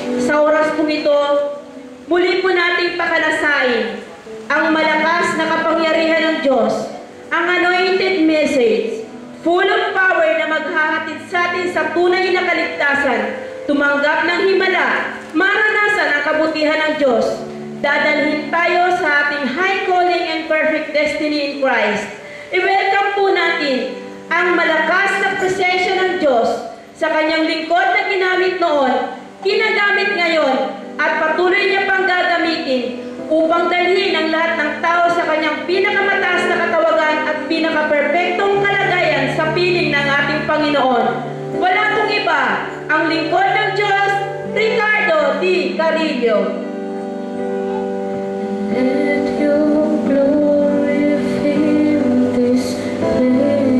Sa oras po ito, muli po nating pakalasain ang malakas na kapangyarihan ng Diyos, ang anointed message, full of power na maghahatid sa atin sa tunay na kaligtasan, tumanggap ng himala, maranasan ang kabutihan ng Diyos, dadalhin tayo sa ating high calling and perfect destiny in Christ. I-welcome po natin ang malakas na presensya ng Diyos sa kanyang lingkod na ginamit noon, ginagamit ngayon, at patuloy niya pang gagamitin upang dalhin ang lahat ng tao sa kanyang pinakamataas na katawagan at pinakaperpektong kalagayan sa piling ng ating Panginoon. Wala pong iba, ang lingkod ng Diyos, Ricardo D. Carillo. Let your glory fill this place.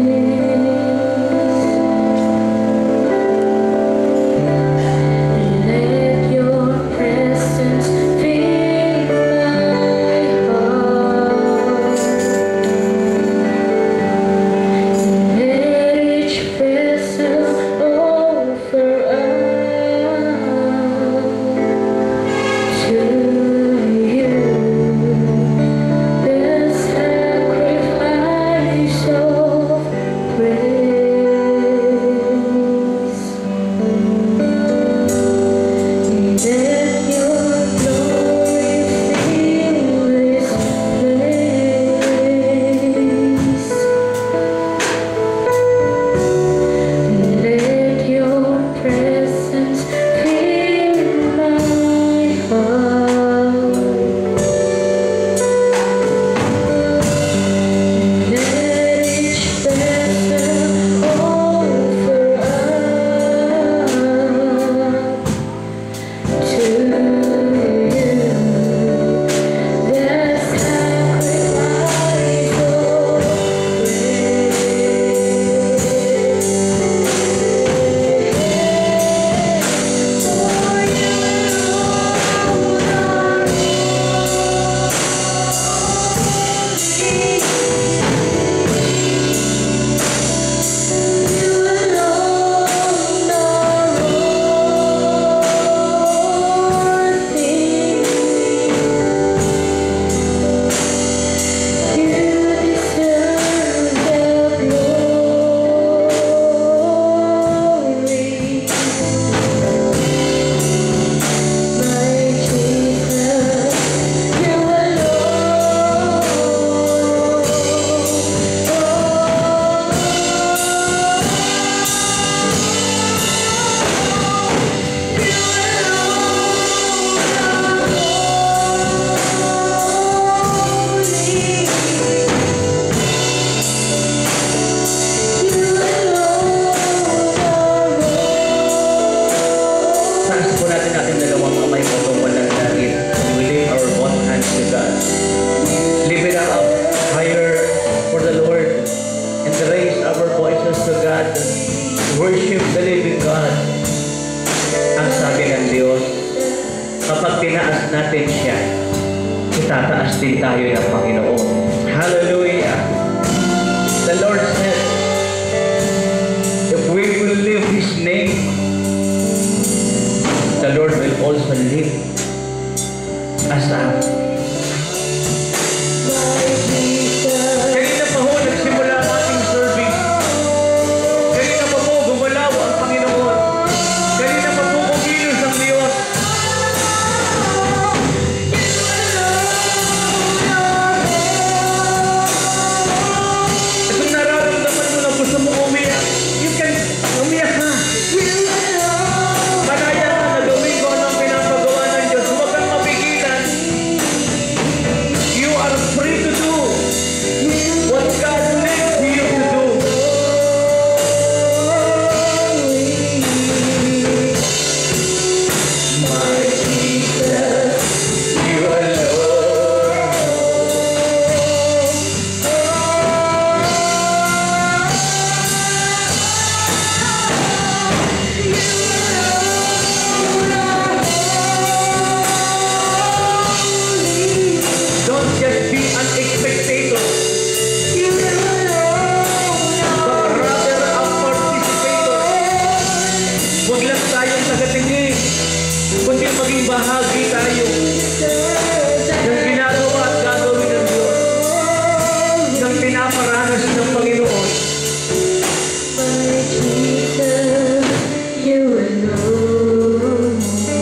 bahagi tayo ng ginagawa at gagawin ng Diyos, ng pinaparanas ng Panginoon. My Jesus, you alone.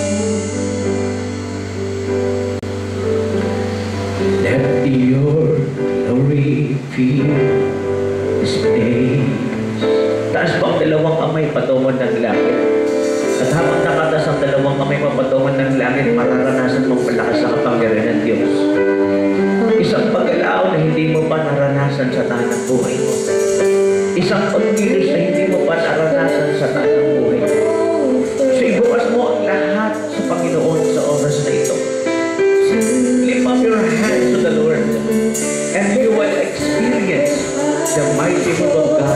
Let your glory fill this place. Taas pa ang dalawang kamay patungan ng langit. At habang nakatas ang dalawang kamay patungan ng langit, mararanasan mong malakas na kapangyarihan ng Diyos. Isang pag-alaaw na hindi mo pa naranasan sa tanang buhay mo. Isang pagkilos na hindi mo pa naranasan sa tanang buhay mo. So ibukas mo ang lahat sa Panginoon sa oras na ito. Lift up your hands to the Lord and you will experience the mighty move of God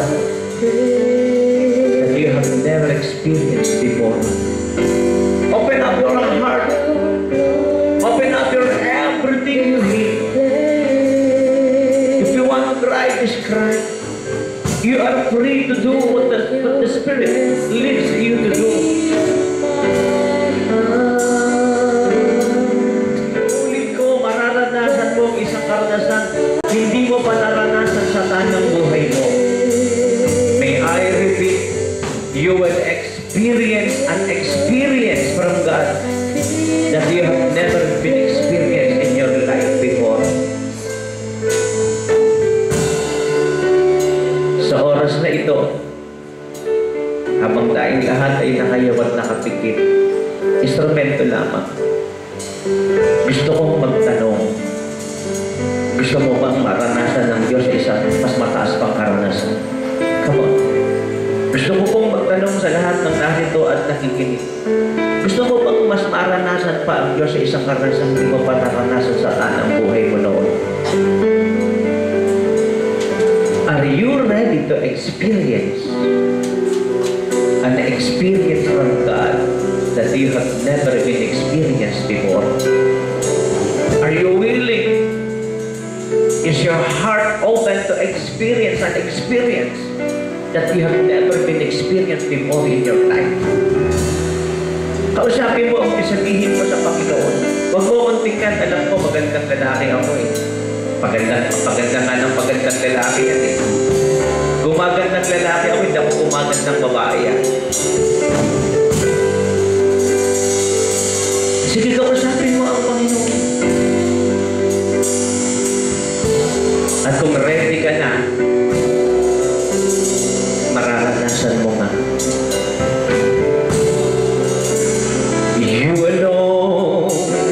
that you have never experienced before. Open up your heart. Open up your everything to Him. If you want to cry, just cry. You are free to do what the Spirit leads you to do. Ulit ko, mararanasan mo ang isang karanasan hindi mo pa naranasan sa tanang buhay mo. May I repeat, you will experience an experience from God that you have never been experienced in your life before. Sa oras na ito, habang tayong lahat ay nakayaw at nakapikit, instrumento lamang. Gusto kong magtanong, gusto mo bang maranasan ng Diyos isang mas mataas pang karanasan? Come on. Gusto ko pong magtanong sa lahat ng narito at nakikinig. Gusto mo bang mas maranasan pa ang Diyos sa isang karanasan hindi mo pa naranasan sa tanang buhay mo noon? Are you ready to experience an experience from God that you have never been experienced before? Are you willing? Is your heart open to experience an experience that you have never been experienced before in your life? Kausapin mo ang isabihin mo sa Panginoon. Huwag mo kontingkan, alam ko magandang lalaki ako eh. Paganda nga ng magandang lalaki yan eh. Gumagandang lalaki ako, hindi ako gumagandang babae yan. Sige, kausapin mo ang Panginoon. At kung ready ka na, mararanasan mo nga. You alone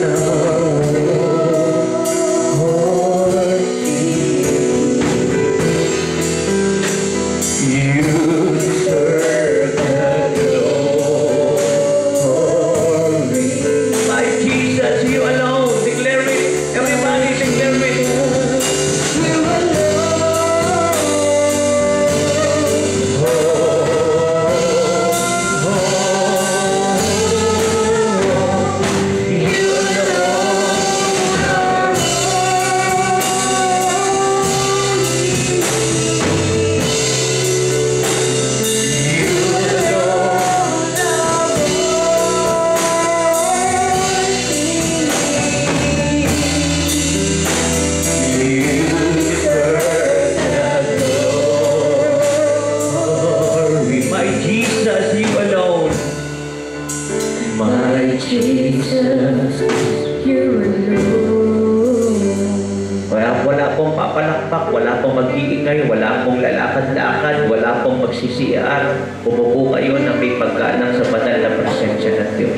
Wala pong papalakpak, wala pong mag-iingay, wala pong lalakad-lakad, wala pong magsisiar. Umupo kayo na may paggalang sa banal na presensya ng Diyos.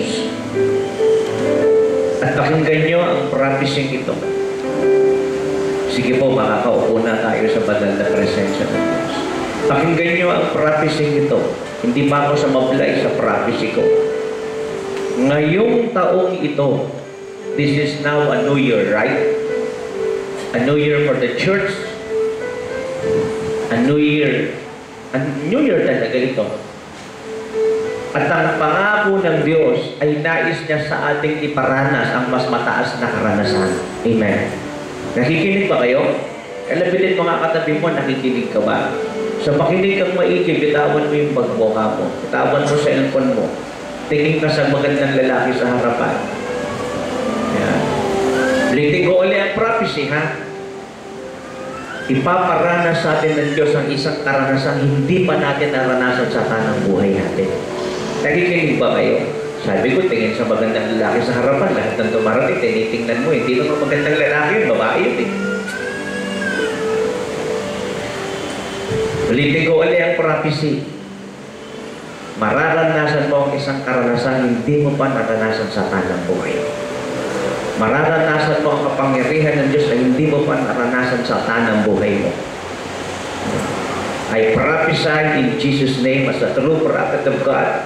At pakinggan nyo ang practicing ito. Sige po, makakaupo na tayo sa banal na presensya ng Diyos. Pakinggan nyo ang practicing ito. Hindi pa ako sa mablay sa practice ko. Ngayong taong ito, this is now a new year, right? A new year for the church. A new year. A new year talaga ito. At ang pangako ng Diyos ay nais niya sa ating iparanas ang mas mataas na karanasan. Amen. Nakikinig ba kayo? Kalabitin mga katabi mo, nakikinig ka ba? So makinig kang maigi, bitawan mo yung bagboka mo. Bitawan mo sa cellphone mo. Tingin ka sa magandang lalaki sa harapan. prophecy, ha? Ipaparanas sa atin ng Diyos ang isang karanasan hindi pa natin naranasan sa tanang buhay natin. Nakikinig ba kayo? Sabi ko, tingin sa magandang lalaki sa harapan, lahat ng dumarating, tinitingnan mo, hindi naman magandang lalaki yun, babae yun eh. Ulitin ko ulit ang prophecy. Mararanasan mo ang isang karanasan hindi mo pa naranasan sa tanang buhay. Mararanasan mo ang kapangyarihan ng Diyos na hindi mo pa naranasan sa tanang buhay mo. I prophesy in Jesus' name as a true prophet of God.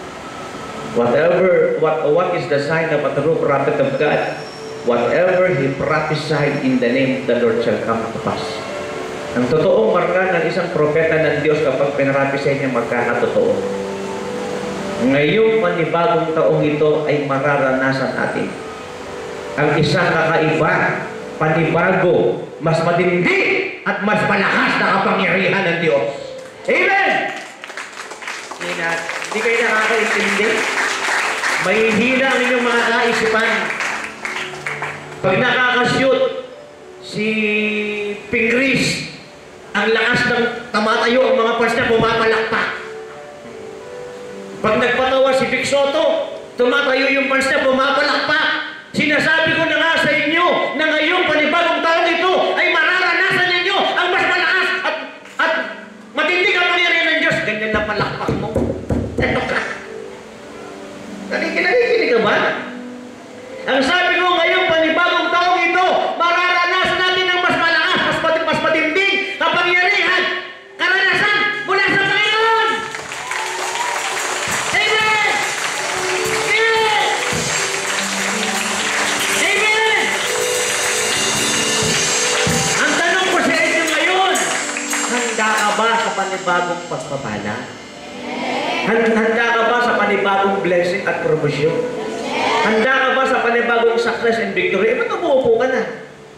What is the sign of a true prophet of God? Whatever he prophesied in the name of the Lord shall come to pass. Ang totoong marka ng isang propeta ng Diyos kapag pinrapisay niya magkakatotoo. Ngayong panibagong taong ito ay mararanasan natin ang isang kakaiba, panibago, mas matindi at mas malakas na kapangyarihan ng Diyos. Amen! Hindi kayo nakakaintindi? Mahihina ang inyong mga kaisipan. Pag nakakashoot si Pingris, ang lakas ng tamatayo, ang mga fans na pumapalakpak. Pag nagpatawa si Vic Soto, tumatayo yung fans na pumapalakpak. Sinasabi ko na nga sa inyo na ngayong panibagong taon ito ay mararanasan ninyo ang mas malakas at matindi kapangyarihan ng Diyos. Ganyan na palakpak mo. Eto ka. Nakikinig ka ba? Ang sabi ko ngayong panibagong taong ito, mararanasan natin ang mas malakas, mas matinding kapangyarihan, karanasan mula sa Panginoon. Amen! Amen! Amen! Ang tanong ko sa inyo ngayon, handa ka ba sa panibagong pagpapala? Handa ka ba sa panibagong blessing at promosyon? Handa ka ba sa panibagong success and victory? Ba't umuupo ka na?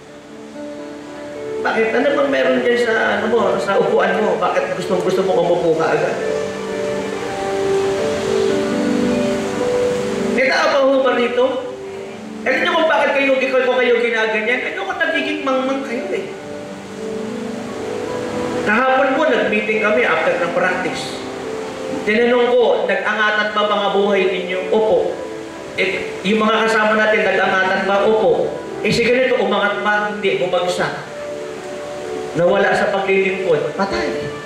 Bakit? Ano bang meron dyan sa, sa upuan mo? Bakit gusto mo umupo ka agad? May tao pa ho ba rito? Alam niyo kung bakit kayo ginaganyan? Ano kung nagiging mangmang kayo eh? Kahapon po, nag-meeting kami after ng practice. Tinanong ko, nag-angatan ba mga buhay ninyo? Opo. Yung mga kasama natin, nag-angatan ba? Opo. Si ganito, umangat ba? Hindi, bumagsak. Nawala sa paglilingkod. Patay.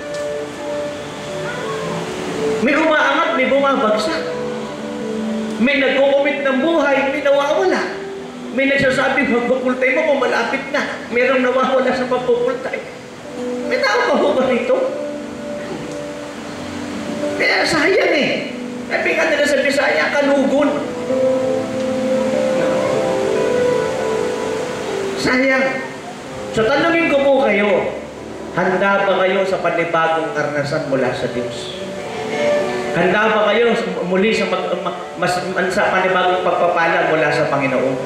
May umaangat, may bumabagsak. May nag-uumit ng buhay, may nawawala. May nagsasabi, magpupultay mo kung malapit na. Merong nawawala sa pagpupultay. May tao ba ho ba rito? Kaya sayang eh. Sabi nga nila sa Bisaya, kanugon. Sayang. So tanungin ko po kayo, handa ba kayo sa panibagong karanasan mula sa Diyos? Handa ba kayo muli sa sa panibagong pagpapala mula sa Panginoon?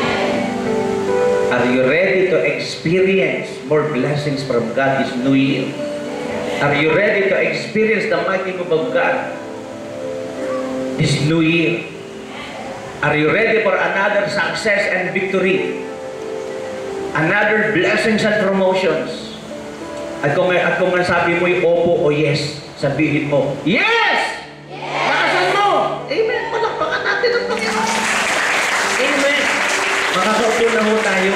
Are you ready to experience more blessings from God this new year? Are you ready to experience the mighty move of God this new year? Are you ready for another success and victory? Another blessings and promotions? At kung sabi mo yung opo o yes, sabihin mo, yes! Lakasan mo! Amen! Palakpakan natin ang Panginoon! Amen! Makakaupo na ho tayo.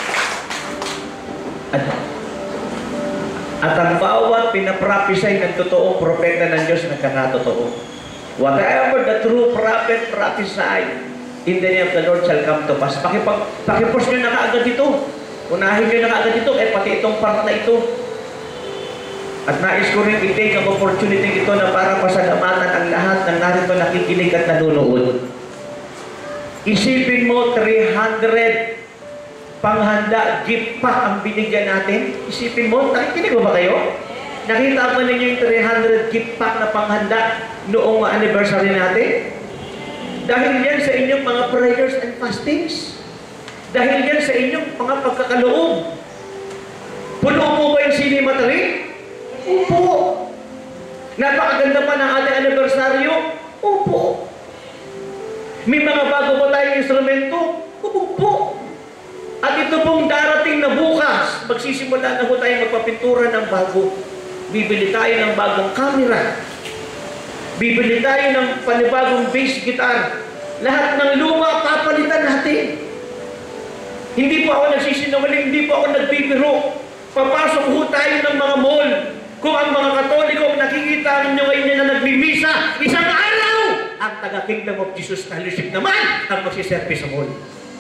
At ang bawat pinaprophesy ng totoong propeta ng Diyos nagkakatotoo. Whatever the true prophet prophesied, in the name of the Lord shall come to pass. Pakipost nyo na kaagad ito. Unahin nyo na kaagad ito, pati itong part na ito. At nais ko rin i-take ang opportunity ito na para pasalamatan ang lahat ng narito nakikinig at nanunood. Isipin mo, 300 panghanda, gift pack ang binigyan natin. Isipin mo, nakikinig ba kayo? Nakita ba ninyo yung 300 gift pack na panghanda noong anniversary natin? Dahil yan sa inyong mga prayers and fastings. Dahil yan sa inyong mga pagkakaloob. Puno po ba yung cinematary? Opo. Napakaganda pa ng ating anibersaryo? Opo. May mga bago pa tayong instrumento? Opo. At ito pong darating na bukas, magsisimula na po tayo magpapintura ng bago. Bibili tayo ng bagong camera. Bibili tayo ng panibagong bass guitar. Lahat ng luma, papalitan natin. Hindi po ako nagsisinungaling, hindi po ako nagbibiro. Papasok ho tayo ng mga mall. Kung ang mga Katoliko, nakikita ninyo ngayon na nagmimisa, isang araw, ang taga-Kingdom of Jesus Fellowship naman ang magsiservice sa mall.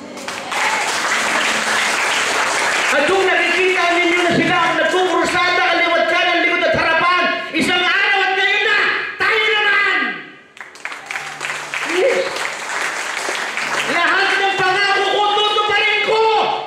At kung nakikita ninyo na sila ang nagkukrusada, kaliwat kanan, likod at harapan, isang araw at ngayon na, tayo naman! Yes! Lahat ng pangako ko, tutuparin ko!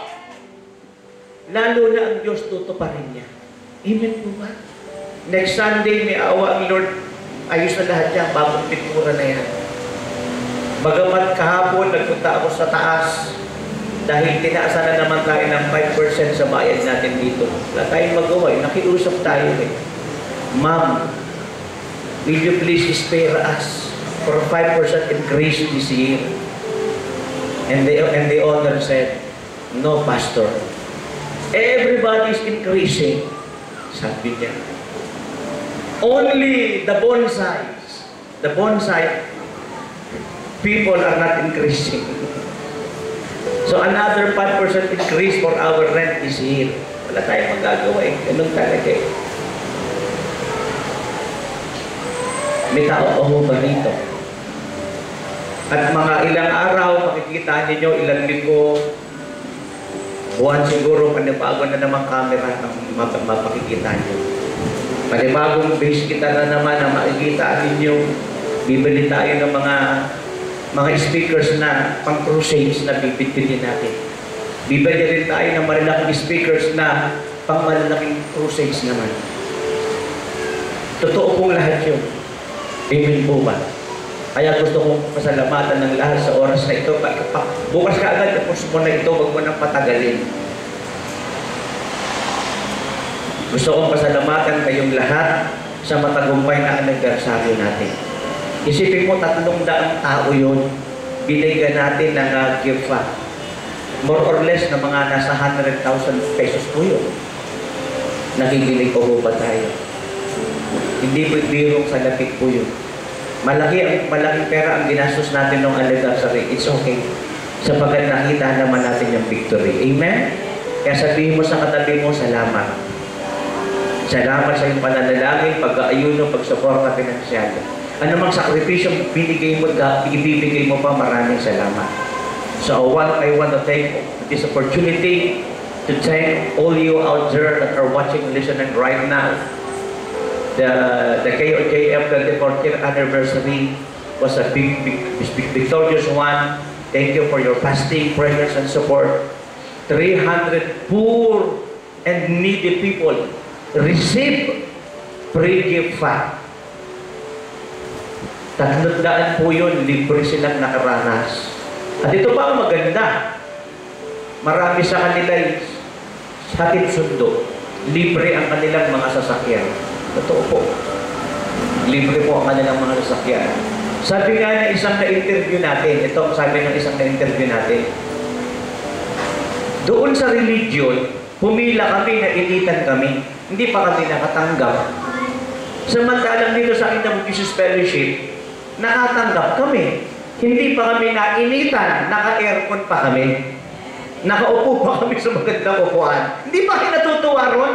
Lalo na ang Diyos tutuparin niya. Amen po ba? Next Sunday, may awa ang Lord. Ayos na lahat yan, bagong pintura na yan. Bagamat kahapon, nagpunta ako sa taas dahil tinaasan na naman tayo ng 5% sa bayad natin dito. Wala tayong magawa. Nakiusap tayo eh. Ma'am, will you please spare us for 5% increase this year? And the owner said, no, Pastor. Everybody's increasing. Sabi niya. Only the bonsai people are not increasing. So another 5% increase for our rent this year. Wala tayong magagawa eh. Ganun talaga eh. May tao pa ho ba rito? At mga ilang araw, makikita ninyo, ilang linggo, buwan siguro, panibago na naman camera ang mapakikita nyo. Panibagong base kita na naman ang makikita ninyo. Bibili tayo ng mga speakers na pang crusades na bibit-bitin natin. Bibili rin tayo ng malalaking speakers na pang malalaking crusades naman. Totoo pong lahat yun. Amen po ba? Kaya gusto kong pasalamatan ng lahat sa oras na ito. Bukas ka agad, tapos mo na ito, huwag mo nang patagalin. Gusto kong pasalamatan kayong lahat sa matagumpay na anibersaryo natin. Isipin mo, 300 tao yun. Binigyan natin ng gift pa. More or less na mga nasa 100,000 pesos po yun. Nakikinig po ba tayo? Hindi po birong sa lapit po yun. Malaking pera ang ginastos natin ng anniversary. It's okay. Sapagkat nakita naman natin yung victory. Amen? Kaya sabihin mo sa katabi mo, salamat. Salamat sa iyong pananalangin, pag-aayuno, pag-suporta pinansyal. Ano mang sakripisyo binigay mo, ibibigay mo pa, maraming salamat. So I want to take this opportunity to thank all you out there that are watching and listening right now. The KOJF 24th anniversary was a big, victorious one. Thank you for your fasting, prayers, and support. 300 poor and needy people receive free gift fund. 300 po yun, libre silang nakaranas. At ito pa ang maganda. Marami sa kanila hatid sundo. Libre ang kanilang mga sasakyan. Totoo po. Libre po ang kanilang mga sasakyan. Sabi nga na isang na-interview natin, ito ang sabi ng isang na-interview natin, doon sa religion, pumila kami, nainitan kami. Hindi pa kami nakatanggap. Samantalang dito sa Kingdom of Jesus Fellowship, nakatanggap kami. Hindi pa kami nainitan, naka-aircon pa kami. Nakaupo pa kami sa magandang upuan. Hindi pa kayo natutuwa ron?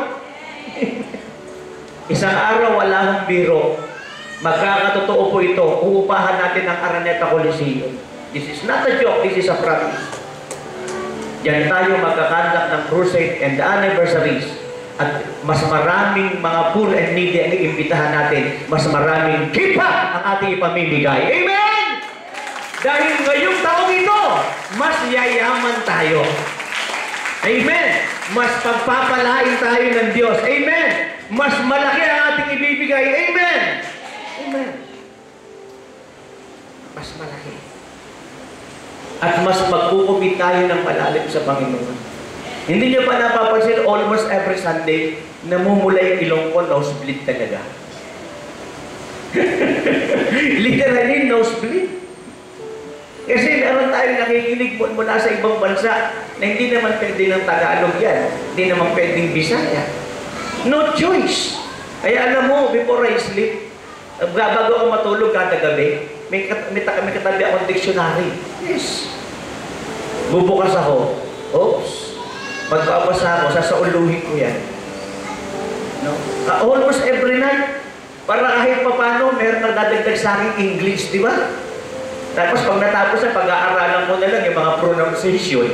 Isang araw, wala akong biro. Magkakatotoo po ito. Uupahan natin ang Araneta Coliseum. This is not a joke, this is a promise. Diyan tayo magkakandak ng crusade and the anniversaries. At mas maraming mga poor and needy ang iimbitahan natin. Mas maraming kipa ang ating ipamimigay. Amen! Dahil ngayong taong ito, mas yayaman tayo. Amen! Mas pagpapalain tayo ng Diyos. Amen! Mas malaki ang ating ibibigay. Amen! Amen! Mas malaki. At mas magkukumit tayo ng malalim sa Panginoon. Hindi niyo pa napapansin, almost every Sunday, namumula yung ilong ko, nosebleed talaga. Literally, nosebleed. Kasi meron tayo dahil nakikinig mula sa ibang bansa na hindi naman pwede ng Tagalog yan, hindi naman pwedeng Bisaya. No choice. Kaya alam mo, before I sleep, bago ako matulog kada gabi, may katabi akong dictionary. Yes. Bubukas ako. Oops. Magbabasa ako, sasauluhin ko yan. No? Almost every night, para kahit papano, meron nagdadagdag sa akin English, di ba? Tapos pag natapos na, pag-aaralan mo na lang yung mga pronunciation.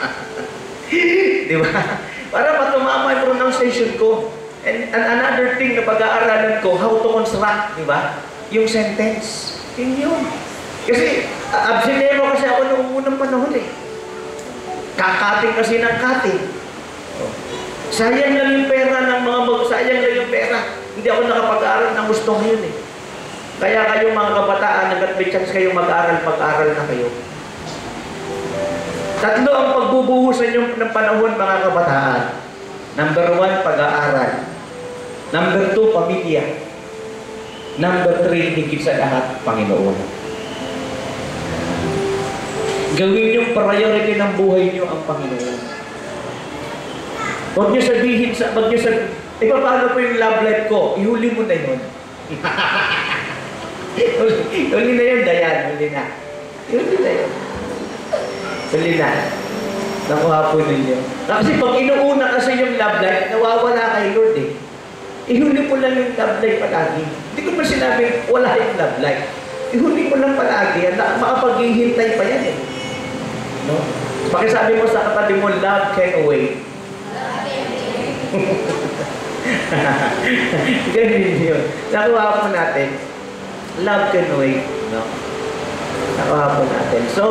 Di ba? Para matumama yung pronunciation ko. And another thing na pag-aaralan ko, how to construct, di ba? Yung sentence. Yun. Kasi, absinero kasi ako noong unang panahon eh. Kakating kasi ng kating. Sayang lang yung pera ng mga sayang lang yung pera. Hindi ako nakapag-aaral ng gusto ngayon eh. Kaya kayong mga kabataan, hanggat may chance kayong mag-aaral, pag-aaral na kayo. Tatlo ang pagbubuhusan nyo ng panahon, mga kabataan. Number 1, pag-aaral. Number 2, pamilya. Number 3, higit sa lahat, Panginoon. Gawin yung priority ng buhay nyo ang Panginoon. Huwag nyo sabihin, paano po yung love life ko? Ihuli mo na yun. Huli na yun, Dayan. Huli na. Huli na yun. Huli na. Nakuha po ninyo. Kasi pag inuuna kasi yung love life, nawawala kay Lord eh. Ihuli mo lang yung love life palagi. Hindi ko pa sinabi, wala yung love life. Ihuli mo lang palagi. Makapaghihintay pa yan eh. No? Pakisabi mo sa katabi mo, love can wait. Ganyan yun. Nakuha po natin. Love can wait. No? Nakuha po natin. So,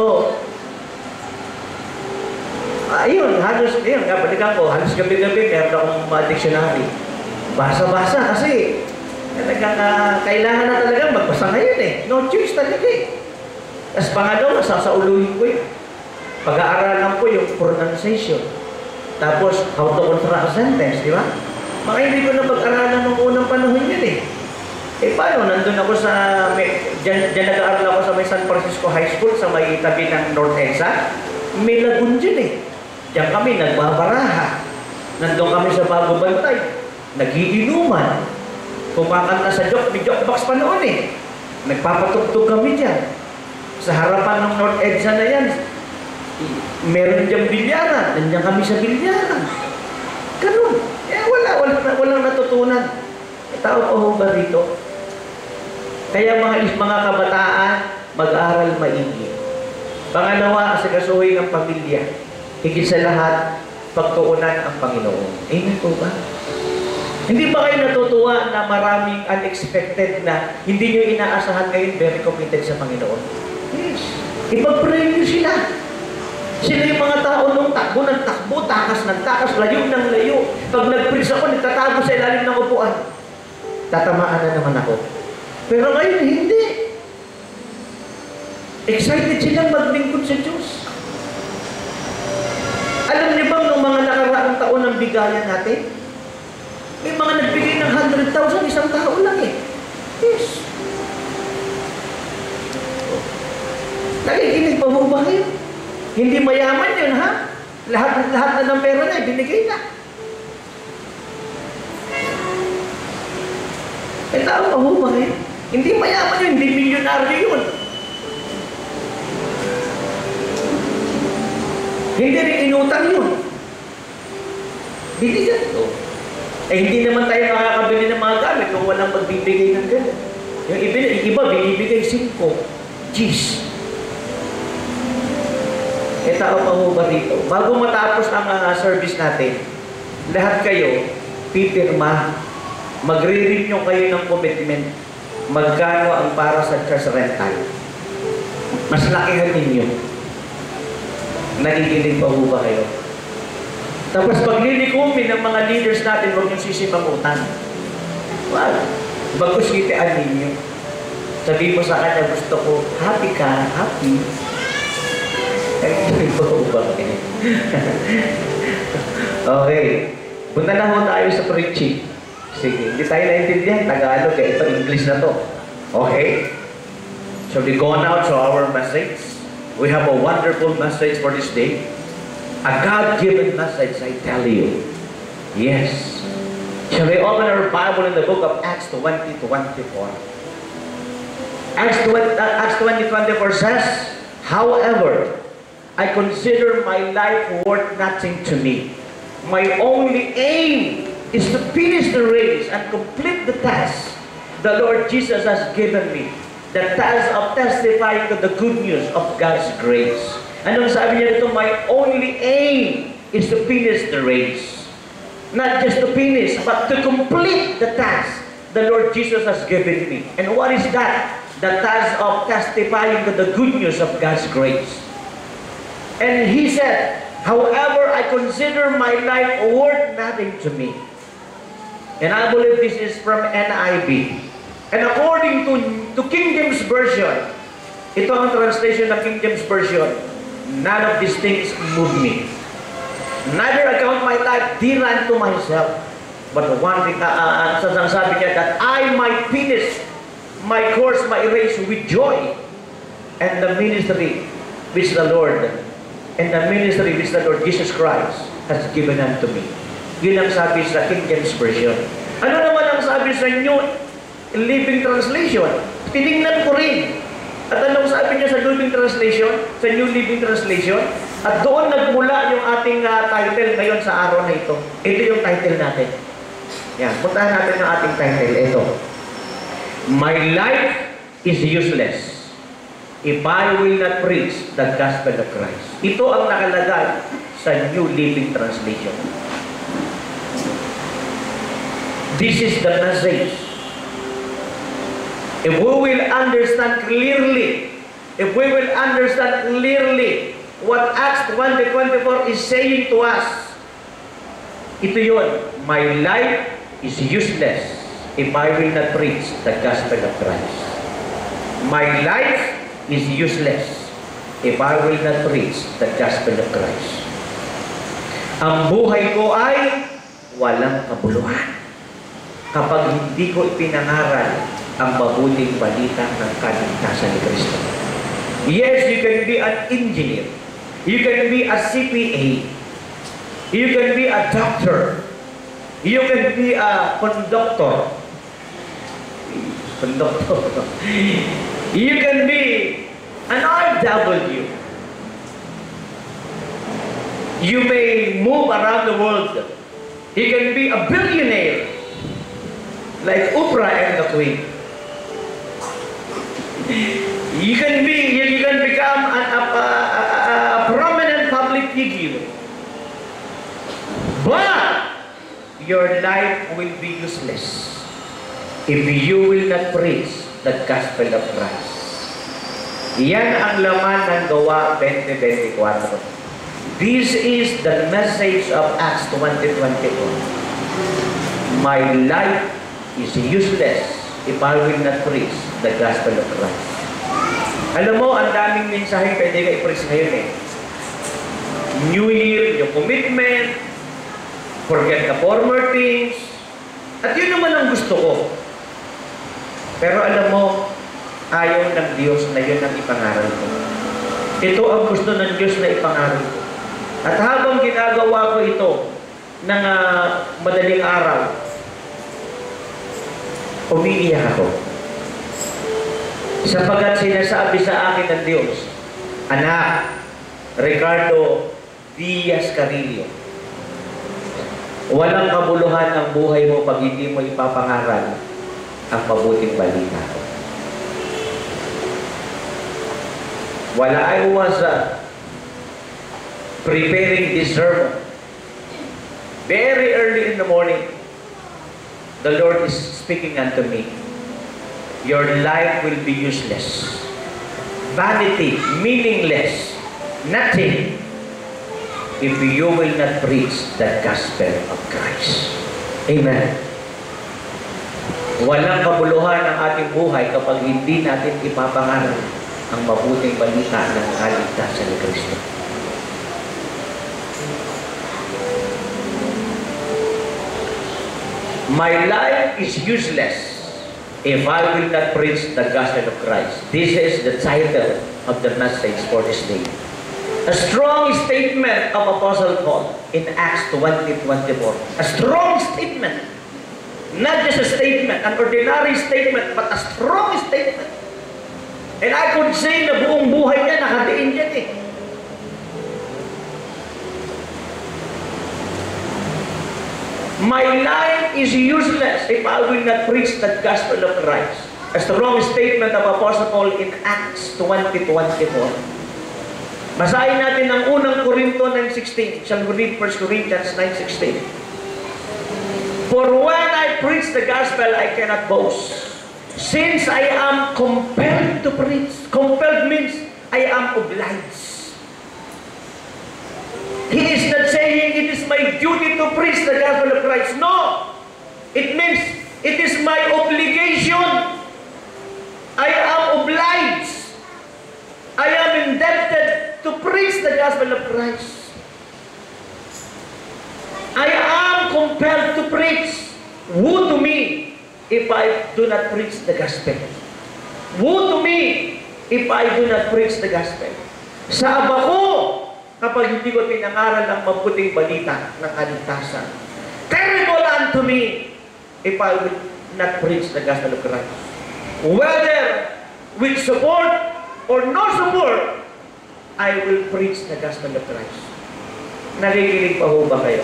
ayun, balikan ko, halos gabi-gabi, meron akong dictionary. Basa-basa kasi kailangan na talaga magbasa ngayon eh. No choice talaga eh. Tapos pangalawa, sasauluhin ko yun. Pag-aaralan ko yung pronunciation. Tapos, how to construct a sentence, di ba? Mga hindi ko na pag-aralan ng unang panahon yun eh. Eh paano? Nandun ako sa, dyan nag-aaral ako sa may San Francisco High School sa may tabi ng North EDSA. May lagoon dyan eh. Diyan kami nagbabaraha. Nandun kami sa Bago Bantay. Nagiinuman. Kumakanta sa may joke box pa noon eh. Nagpapatugtog kami dyan. Sa harapan ng North EDSA na yan, meron diyang bilyaran. Nandiyan kami sa bilyaran. Ganun. Eh walang natutunan. Tao pa ho ba dito? Kaya mga kabataan, mag-aral maigi. Pangalawa, asikasuhin ang pamilya. Higit sa lahat, pagtuunan ang Panginoon. Amen po ba? Hindi ba kayo natutuwa na maraming unexpected na hindi nyo inaasahan ngayon very committed sa Panginoon? Yes. Ipag-pray nyo sila. Sila yung mga tao nung takbo ng takbo, takas ng takas, layo ng layo. Pag nag-preach ako, nagtatago sa ilalim ng upuan. Tatamaan na naman ako. Pero ngayon, hindi. Excited silang maglingkod sa Diyos. Alam niyo bang nung mga nakaraang taon ng bigayan natin? May mga nagbigay ng 100,000, isang tao lang eh. Yes. Nakikinig pa mo ba kayo? Hindi mayaman yun, ha? Lahat na ng pera na, binigay na. Eh, tao pa mo ba kayo? Hindi mayaman yun, hindi milyonaryo yun. Hindi rin inutang yun. Binigyan ito. Eh, hindi naman tayo makakabili ng mga gamit kung walang magbibigay ng gano'n. Yung iba, binibigay 5 G's. Eh, tao pa mo ba dito? Bago matapos ang service natin, lahat kayo, pipirma, magre-renew kayo ng commitment, magkano ang para sa church rental. Mas lakihan ninyo. Nakikinig pa mo ba kayo? Tapos paglilikumin ng mga leaders natin, huwag yung sisipangutan. Well, bagos ngitian ninyo. Sabi mo sa kanya, gusto ko, happy ka, happy. Nakikinig pa mo ba kayo? Okay. Punta na ho tayo sa preaching. Sige, hindi tayo naintindihan. Tagalog eh. Ito, English na to. Okay? So we go now to our message. We have a wonderful message for this day. A God-given message, I tell you. Yes. Shall we open our Bible in the book of Acts 20:24? Acts 20:24 says, however, I consider my life worth nothing to me. My only aim is to finish the race and complete the task the Lord Jesus has given me. The task of testifying to the good news of God's grace. Anong sabi niya dito? My only aim is to finish the race. Not just to finish, but to complete the task the Lord Jesus has given me. And what is that? The task of testifying to the good news of God's grace. And he said, however, I consider my life worth nothing to me. And I believe this is from NIV. And according to King James Version, ito ang translation ng King James Version, none of these things move me. Neither account my life dear unto myself, but one thing, sabi niya, that I might finish my course, my race with joy, and the ministry which the Lord Jesus Christ has given unto me. Yun ang sabi sa King James Version. Ano naman ang sabi sa New Living Translation? Tinignan ko rin. At anong sabi niya sa Living Translation? Sa New Living Translation? At doon nagmula yung ating title ngayon sa araw na ito. Ito yung title natin. Yan, puntahan natin ang ating title. Ito. My life is useless if I will not preach the gospel of Christ. Ito ang nakalagay sa New Living Translation. This is the message. If we will understand clearly, what Acts 20:24 is saying to us, ito yun, my life is useless if I will not preach the gospel of Christ. My life is useless if I will not preach the gospel of Christ. Ang buhay ko ay walang kabuluhan kapag hindi ko ipinangaral ang mabuting balita ng kaligtasan ni Kristo. Yes, you can be an engineer. You can be a CPA. You can be a doctor. You can be a conductor. You can be an RW. You may move around the world. You can be a billionaire, like Oprah and the Queen. You can become a prominent public figure, but your life will be useless if you will not preach the gospel of Christ. Yan ang laman ng Gawa 20:24. This is the message of Acts 20:24. My life is useless if I will not preach the gospel of Christ. Alam mo, ang daming mensahe pwede ka i-preach ngayon eh. New Year, yung commitment, forget the former things, at yun naman ang gusto ko. Pero alam mo, ayaw ng Diyos na yun ang ipangaral ko. Ito ang gusto ng Diyos na ipangaral ko. At habang ginagawa ko ito ng madaling araw, umiiyak ako. Sapagkat sinasabi sa akin ng Diyos, Anak, Ricardo Diaz Carillo, walang kabuluhan ang buhay mo pag hindi mo ipapangaral ang mabuting balita. While I was preparing this sermon, very early in the morning, the Lord is speaking unto me. Your life will be useless, vanity, meaningless, nothing, if you will not preach the gospel of Christ. Amen. Walang kabuluhan ang ating buhay kapag hindi natin ipapangaral ang mabuting balita ng kaligtasan ni Kristo. My life is useless if I will not preach the gospel of Christ. This is the title of the message for this day. A strong statement of Apostle Paul in Acts 20:24. A strong statement. Not just a statement, an ordinary statement, but a strong statement. And I could say na buong buhay niya nakadiin dyan eh. My life is useless if I will not preach the gospel of Christ. A strong statement of Apostle Paul in Acts 20:24. Basahin natin ang unang Korinto 9:16. Shall we read 1 Corinthians 9:16? For when I preach the gospel, I cannot boast. Since I am compelled to preach. Compelled means I am obliged. He is not saying it is my duty to preach the gospel of Christ. No! It means it is my obligation. I am obliged. I am indebted to preach the gospel of Christ. I am compelled to preach. Woe to me if I do not preach the gospel. Woe to me if I do not preach the gospel. Sa aba ko, kapag hindi ko pinangaral ng mabuting balita ng kaligtasan. Terrible unto me if I will not preach the gospel of Christ. Whether with support or no support, I will preach the gospel of Christ. Nakikinig pa ho ba kayo?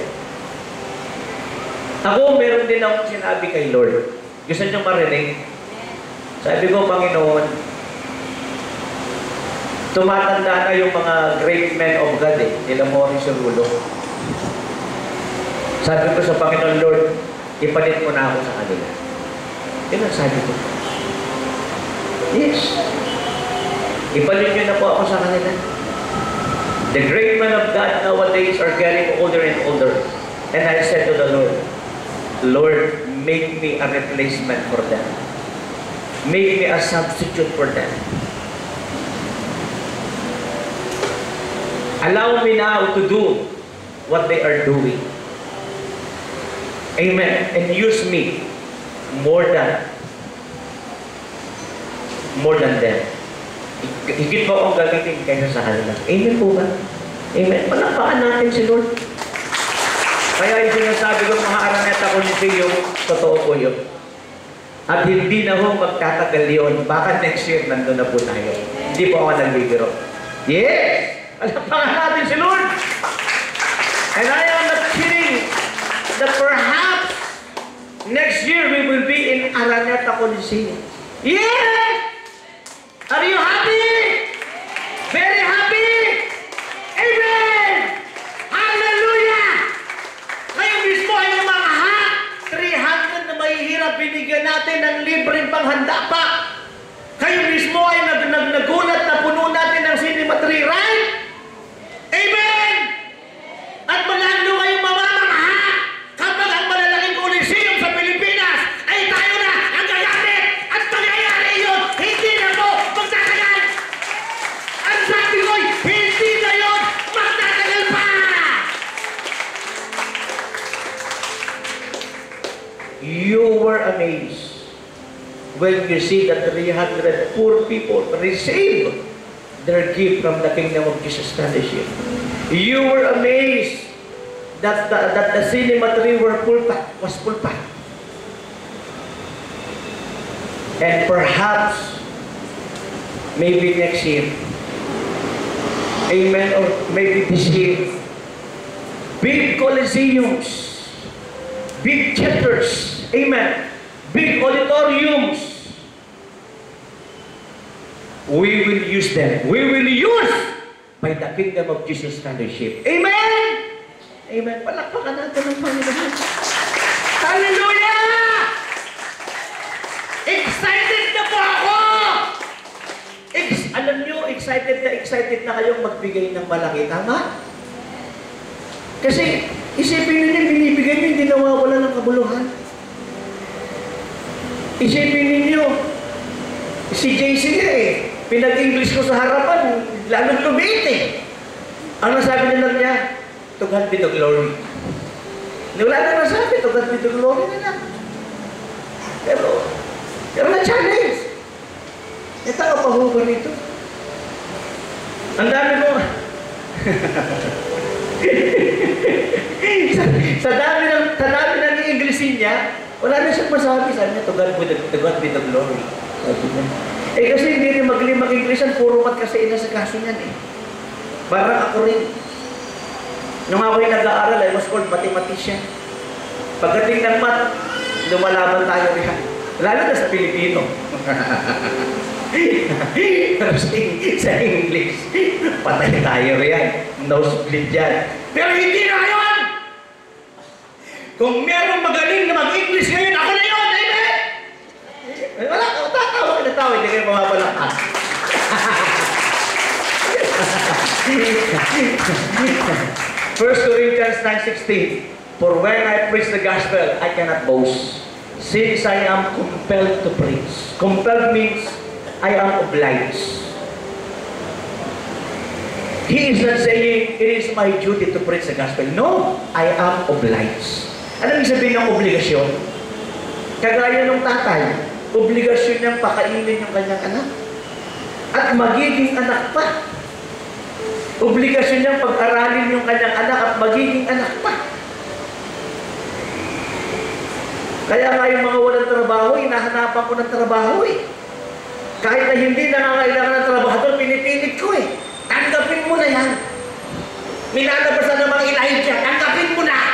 Ako, meron din akong sinabi kay Lord. Gusto niyo marinig? Sabi ko, Panginoon, tumatanda na yung mga great men of God eh. Nila Morris Rulo. Sabi ko sa Panginoon, Lord, ipalit mo na ako sa kanila. Yun ang sabi ko. Yes. Ipalit nyo na po ako sa kanila. The great men of God nowadays are getting older and older. And I said to the Lord, Lord, make me a replacement for them. Make me a substitute for them. Allow me now to do what they are doing. Amen. And use me more than them. Higit po akong gamitin kaysa sa kanila. Amen po ba? Amen. Palakpakan natin si Lord. Kaya yung sinasabi ko mga Araneta Coliseum, totoo po yun. At hindi na ho magtatagal yun. Baka next year nandun na po tayo. Hindi po ako nagbibiro. Yes! Palakpakan natin si Lord. And I am not kidding that perhaps next year we will be in Araneta Coliseum. Yes! Are you happy? Very happy? Amen! Hallelujah! Kayo mismo ay mga 300 na mahihirap binigyan natin ng libreng panghanda pa. Kayo mismo ay nagulat na puno natin ng cinema tree, right? Amen! At malalo kayong mamamangha kapag ang malalaking Coliseum sa Pilipinas ay tayo na ang gagamit at pangyayari yun, hindi na po magtatagal. Ang sabi ko'y, hindi na yun magtatagal pa! You were amazed when you see that 300 poor people receive their gift from the Kingdom of Jesus Fellowship. You were amazed that the cinema tree was full packed. And perhaps, maybe next year, amen, or maybe this year, big coliseums, big theaters, amen, big auditoriums, we will use them. We will use by the Kingdom of Jesus Fellowship. Amen! Amen. Palakpakan natin ng Panginoon. Hallelujah! Excited na po ako! Alam nyo, excited na kayong magbigay ng malaki. Tama? Kasi, isipin ninyo, binibigay nyo, hindi nawawala ng kabuluhan. Isipin ninyo, si JC eh, pinag-English ko sa harapan, lalong lumiit eh. Ano sabi nila niya? To God be the glory. Wala na nasabi, to God be the glory na lang. Pero, Pero na-challenge. Ito ang pahubo nito. Ang dami mo. sa dami ng Inglesin niya, wala na siyang masabi. Sabi niya, to God be the glory. Sabi niya. Eh kasi hindi rin magaling mag-Inglesan, puro mat kasi ina sa kaso niyan eh. Parang ako rin. Nung ako'y nag-aaral, I was called mathematician. Pagdating ng math, lumalaban tayo riyan. Lalo na sa Pilipino. Pero sa English, patay tayo riyan. No split dyan. Pero hindi na yun! Kung merong magaling na mag-English ngayon, ako na yun! Amen! Wala ka, tatawa ka na tao, hindi kayo mapapalakas. First Corinthians 9:16. For when I preach the gospel, I cannot boast, since I am compelled to preach. Compelled means I am obliged. He is not saying, it is my duty to preach the gospel. No, I am obliged. Ano yung sabihin ng obligasyon? Kagaya ng tatay, obligasyon niyang pakainin yung kanyang anak. At magiging anak pa. Obligasyon niyang pag-aralin yung kanyang anak at magiging anak pa. Kaya nga yung mga walang trabaho, hinahanapan ko ng trabaho eh. Kahit na hindi nangangailangan ng trabahador, pinipilit ko eh. Tanggapin mo na yan. Minalabasan ng mga Elijah, tanggapin mo na.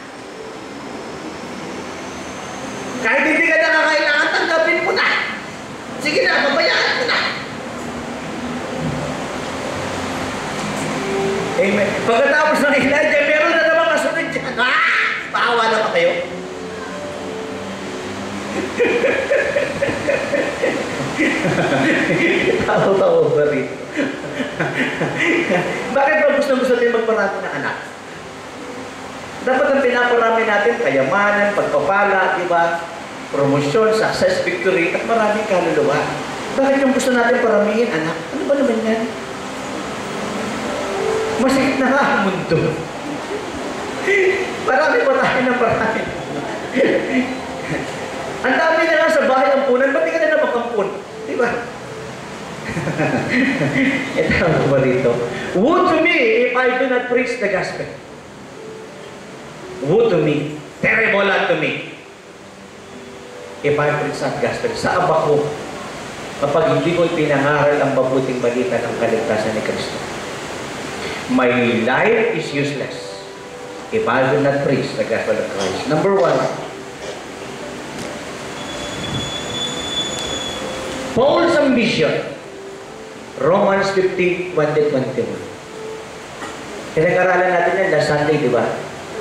Kahit hindi ka nangangailangan, tanggapin mo na. Sige na, babayaan mo na. Amen. Pagkatapos ng Elijah, meron na naman kasunod dyan. Paawa na ba kayo? Tawa-tawa ba rin? Bakit ba gusto natin magparami ng anak? Dapat ang pinaparami natin, kayamanan, pagpapala, diba? Promosyon, success, victory, at maraming kaluluwa. Bakit yung gusto natin paramihin, anak? Ano ba naman yan? Masikip na nga ang mundo. Marami pa tayo ng parami. Ang dami na lang sa bahay ampunan, ba't di ka na napakampun? Diba? Ito ang ba dito? Woe to me if I do not preach the gospel. Woe to me. Terrible unto me. If I preach that gospel. Sa aba ko, kapag hindi ko pinangaral ang mabuting balita ng kaligtasan ni Kristo. My life is useless if I do not preach the gospel of Christ. Number 1, Paul's ambition. Romans 15:20-21. Pinag-aralan natin yan last Sunday, di ba?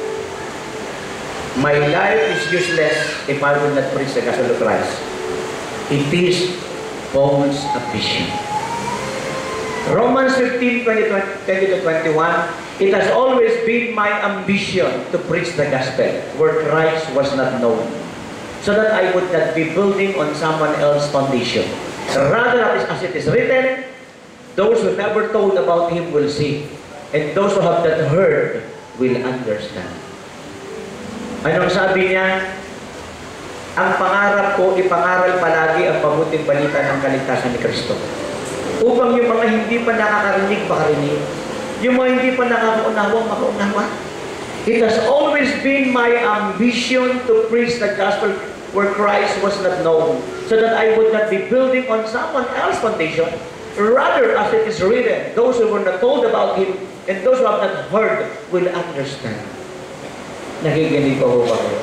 My life is useless if I will not preach the gospel of Christ. It is Paul's ambition. Romans 15:20-21. It has always been my ambition to preach the gospel where Christ was not known, so that I would not be building on someone else's foundation. Rather, as it is written, those who never told about him will see, and those who have not heard will understand. Anong sabi niya? Ang pangarap ko, ipangaral palagi ang mabuting balita ng kaligtasan ni Kristo. Upang yung mga hindi pa nakakarinig, makarinig. Yung mga hindi pa nakakaunawa, makaunawa. It has always been my ambition to preach the gospel where Christ was not known, so that I would not be building on someone else's foundation. Rather, as it is written, those who were not told about him and those who have not heard will understand. Nakikinig pa ho ba kayo?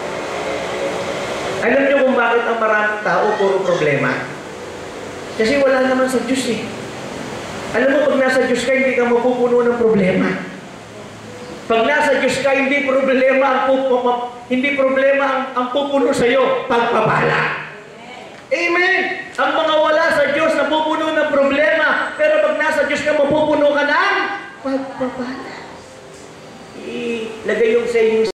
Alam niyo kung bakit ang maraming tao puro problema? Kasi wala naman sa Diyos eh. Alam mo, pag nasa Diyos ka, hindi ka mapupuno ng problema. Pag nasa Diyos ka, hindi problema ang pupuno sa iyo, pagpapala. Amen! Ang mga wala sa Diyos na pupuno ng problema, pero pag nasa Diyos ka, mapupuno ka ng pagpapala. Ilagay yung saying